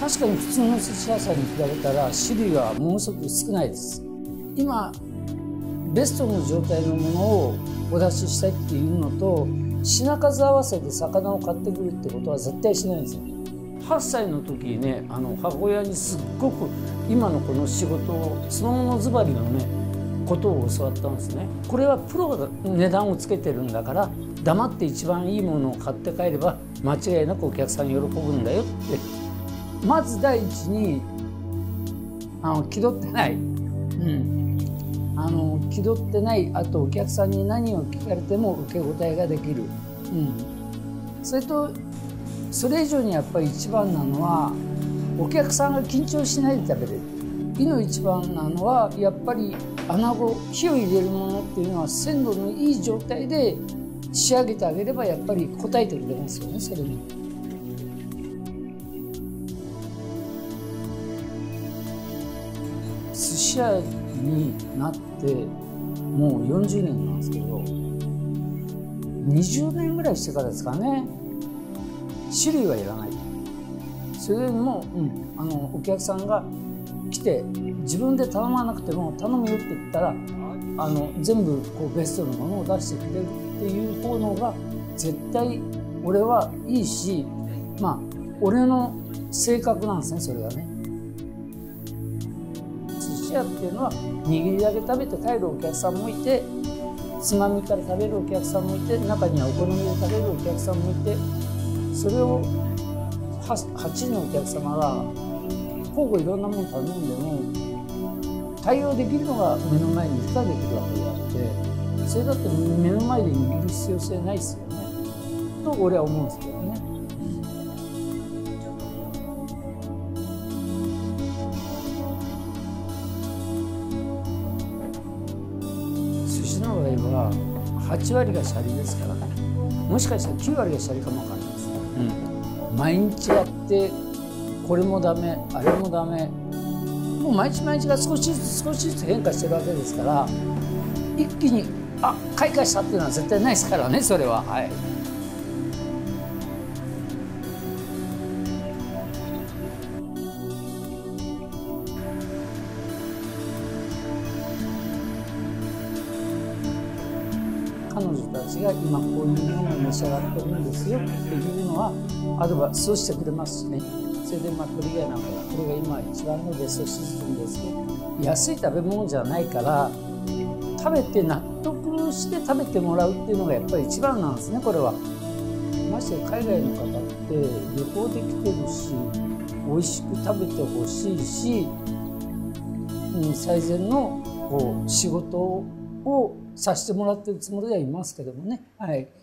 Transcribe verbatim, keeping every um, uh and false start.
確かに普通の寿司屋さんに比べたら種類はものすごく少ないです。今ベストの状態のものをお出ししたいっていうのと品数合わせで魚を買ってくるってことは絶対しないんですよ。はっさいの時にね、あの母親にすっごく今のこの仕事をそのものズバリのねことを教わったんですね。これはプロが値段をつけてるんだから黙って一番いいものを買って帰れば間違いなくお客さん喜ぶんだよって、まず第一にあの気取ってない、うん、あの気取ってない、あとお客さんに何を聞かれても受け答えができる、うん、それとそれ以上にやっぱり一番なのはお客さんが緊張しないで食べれる。火の一番なのはやっぱり穴子、火を入れるものっていうのは鮮度のいい状態で仕上げてあげればやっぱり応えてくれますよね、それに。寿司屋になってもうよんじゅうねんなんですけど、にじゅうねんぐらいしてからですかね、種類はいらない。それよりも、うん、あのお客さんが来て自分で頼まなくても頼むよって言ったらあの全部こうベストのものを出してくれるっていう方のが絶対俺はいいし、まあ俺の性格なんですね、それがね。寿司屋っていうのは握りだけ食べて帰るお客さんもいて、つまみから食べるお客さんもいて、中にはお好みで食べるお客さんもいて、それをはちにんのお客様が交互いろんなもの頼んでも対応できるのが目の前に不可できるわけであって、それだって目の前で握る必要性ないですよねと俺は思うんですけどね。寿司の場合ははちわりがシャリですからね、もしかしたらきゅうわりがシャリかもわかんないです、うん、毎日やってこれもダメあれもダメ、もう毎日毎日が少しずつ少しずつ変化してるわけですから、一気にあ開花したっていうのは絶対ないですからね、それは。はい。彼女たちが今こういうものを召し上がってるんですよっていうのはアドバイスをしてくれますしね。それでまあこれがなんかこれが今一番のベストシズンですね。安い食べ物じゃないから食べて納得して食べてもらうっていうのがやっぱり一番なんですね、これは。まして海外の方って旅行で来てるし美味しく食べてほしいし、うん、最善のこう仕事をさせてもらってるつもりではいますけどもね。はい。